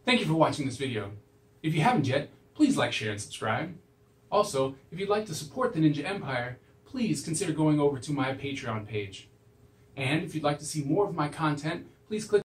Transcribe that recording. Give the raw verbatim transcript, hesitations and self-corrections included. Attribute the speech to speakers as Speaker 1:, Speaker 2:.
Speaker 1: Thank you for watching this video. If you haven't yet, please like, share, and subscribe. Also, if you'd like to support the Ninja Empire, please consider going over to my Patreon page. And if you'd like to see more of my content, please click